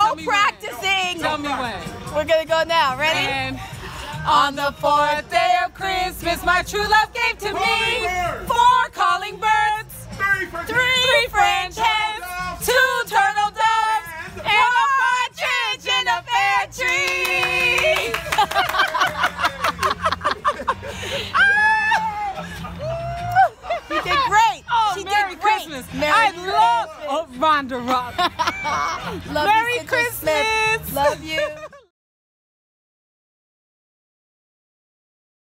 Go practicing. Tell me when. We're gonna go now. Ready? And on the fourth day of Christmas, my true love gave to me 4 calling birds, 3 French hens, 2 turtle doves, and a partridge in a pear tree. You did great. Oh, She Merry did great. Christmas. Merry I love Rhonda Ross. Love Merry you, Sidra Smith. Christmas. Love you.